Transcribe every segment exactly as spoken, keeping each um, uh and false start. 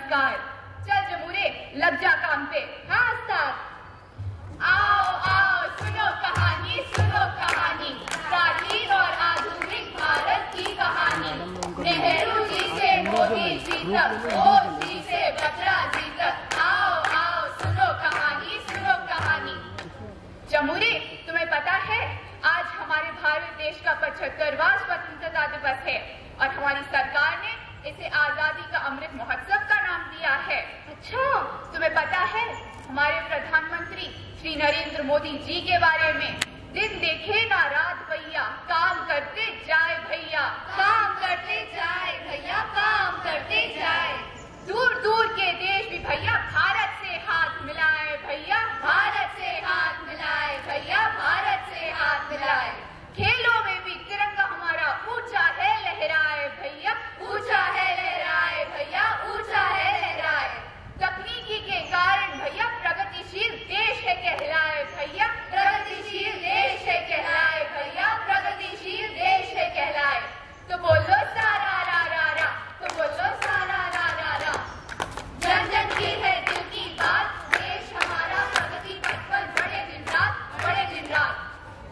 नमस्कार। चल जमूरे, लग जा काम पे। हाँ उस्ताद। आओ आओ सुनो कहानी, सुनो कहानी, प्राचीन और आधुनिक भारत की कहानी। नेहरू जी से मोदी जी तक, मोदी से बत्रा जी तक। आओ आओ सुनो कहानी, सुनो कहानी। जमूरे, तुम्हें पता है आज हमारे भारत देश का पचहत्तरवां स्वतंत्रता दिवस है और हमारी सरकार ने इसे आजादी का अमृत महोत्सव का नाम दिया है। अच्छा, तुम्हें पता है हमारे प्रधानमंत्री श्री नरेंद्र मोदी जी के बारे में? दिन देखे ना रात भैया, काम करते जाए भैया, काम करते जाए भैया, काम करते जाए। दूर दूर के देश भी भैया भारत से हाथ मिलाए भैया, भारत से हाथ मिलाए भैया, भारत से हाथ मिलाए। खेलों में भी तिरंगा हमारा ऊंचा है लहराए भैया, ऊंचा है लहराए भैया, ऊंचा है लहराए। तकनीकी के कारण भैया प्रगतिशील देश है कहलाए भैया, प्रगतिशील देश है कहलाए भैया, प्रगतिशील देश है कहलाए। तो बोलो सारा रा रा रा, तो बोलो सारा रा रा रा। जन जन की है दिल की बात, देश हमारा प्रगति पथ पर बढ़े दिन रात, बढ़े दिन रात।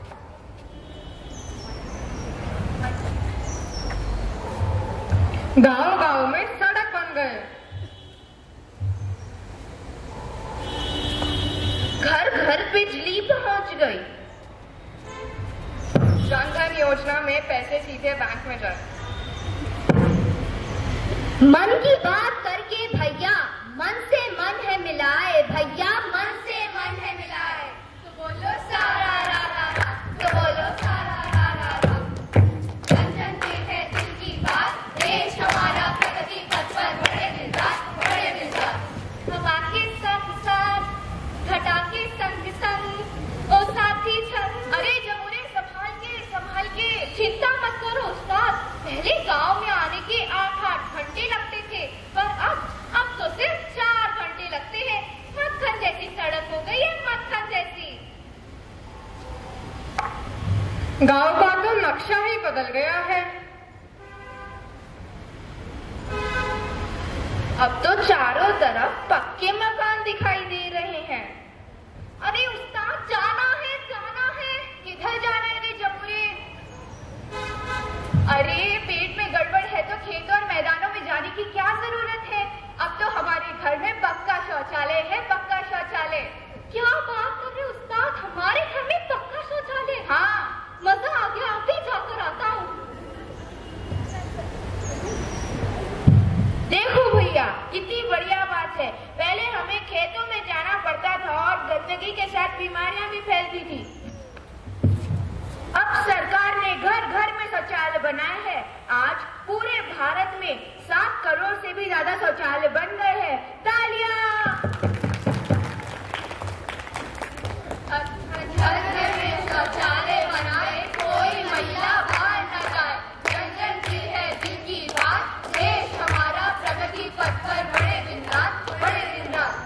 गांव गांव में सड़क बन गए, घर घर बिजली पहुंच गई, जन धन योजना में पैसे सीधे बैंक में जाए। मन की बात करके भैया मन से मन है मिलाए भैया, मन से मन है मिलाए। तो बोलो सारा रा रा रा, तो बोलो सारा रा रा रा। जन जन की है दिल की बात, देश हमारा प्रगति पथ पर बढ़े दिन रात, बढ़े दिन रात। हवा के संग संग, घटा के संग संग, ओ साथी संग। अरे जमूरे संभाल के, संभाल के। चिंता मत करो उस्ताद, पहले गांव में आने के आठ आठ घंटे लगते थे, पर अब अब तो सिर्फ चार घंटे लगते हैं। मक्खन जैसी सड़क हो गई है, मक्खन जैसी। गांव का तो नक्शा ही बदल गया है। अब तो चारों तरफ पक्के मकान दिखाई दे रहे हैं। अरे उस्ताद जाना है, जाना है। किधर जाना है रे जमूरे? अरे पेट में गड़बड़ है तो खेतों और मैदानों में जाने की क्या जरूरत है? अब तो हमारे घर में पक्का शौचालय है, पक्का शौचालय। क्या बात कर रहे उस्ताद, हमारे घर में पक्का शौचालय? हाँ, मजा आ गया, अभी जाकर आता हूँ। देखो भैया कितनी बढ़िया बात है। पहले हमें खेतों में जाना पड़ता था और गंदगी के साथ बीमारियां भी फैलती थी। अब सरकार ने घर घर में शौचालय बनाए हैं। आज पूरे भारत में सात करोड़ से भी ज्यादा शौचालय बन गए हैं। तालियां। घर घर में शौचालय बनाए, कोई महिला बाहर न जाए। जन जन की है दिल की बात, देश हमारा प्रगति पथ पर बढ़े दिन रात, बढ़े दिन रात।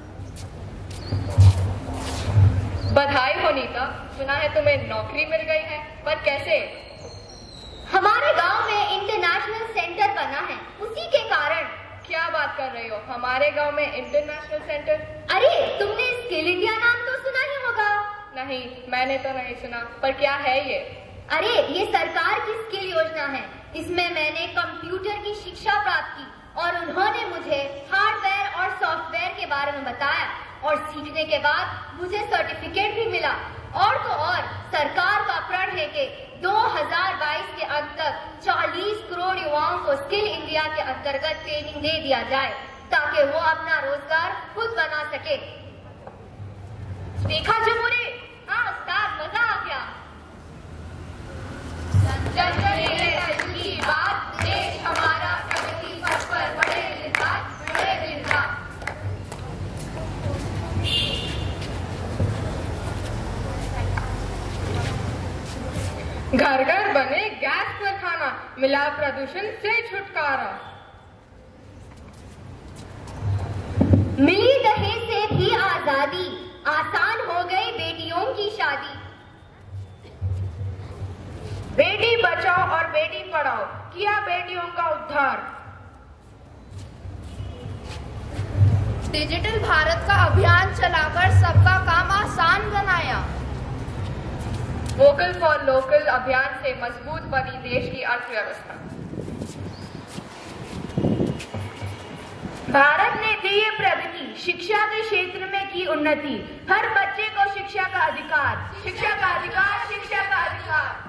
बधाई हो नीता, सुना है तुम्हें नौकरी मिल गई है, पर कैसे? हमारे गांव में इंटरनेशनल सेंटर बना है, उसी के कारण। क्या बात कर रही हो, हमारे गांव में इंटरनेशनल सेंटर? अरे तुमने स्किल इंडिया नाम तो सुना ही होगा। नहीं, मैंने तो नहीं सुना, पर क्या है ये? अरे ये सरकार की स्किल योजना है। इसमें मैंने कंप्यूटर की शिक्षा प्राप्त की और उन्होंने मुझे हार्डवेयर और सॉफ्टवेयर के बारे में बताया और सीखने के बाद मुझे सर्टिफिकेट भी मिला। और तो और सरकार का प्रण है कि दो हज़ार बाईस के अंत तक चालीस करोड़ युवाओं को स्किल इंडिया के अंतर्गत ट्रेनिंग दे दिया जाए ताकि वो अपना रोजगार खुद बना सके। देखा जमूरे? हाँ उस्ताद, मजा आ गया। जन जन की बात, देश हमारा प्रगति पथ पर बढ़े दिन रात, बढ़े दिन रात। घर घर बने गैस पर खाना, मिला प्रदूषण से छुटकारा। मिली दहेज से भी आजादी, आसान हो गई बेटियों की शादी। बेटी बचाओ और बेटी पढ़ाओ, किया बेटियों का उद्धार। डिजिटल भारत का अभियान चलाकर सबका काम आसान बनाया। वोकल फॉर लोकल अभियान से मजबूत बनी देश की अर्थव्यवस्था। भारत ने दी ये प्रगति, शिक्षा के क्षेत्र में की उन्नति। हर बच्चे को शिक्षा का अधिकार, शिक्षा का अधिकार, शिक्षा का अधिकार।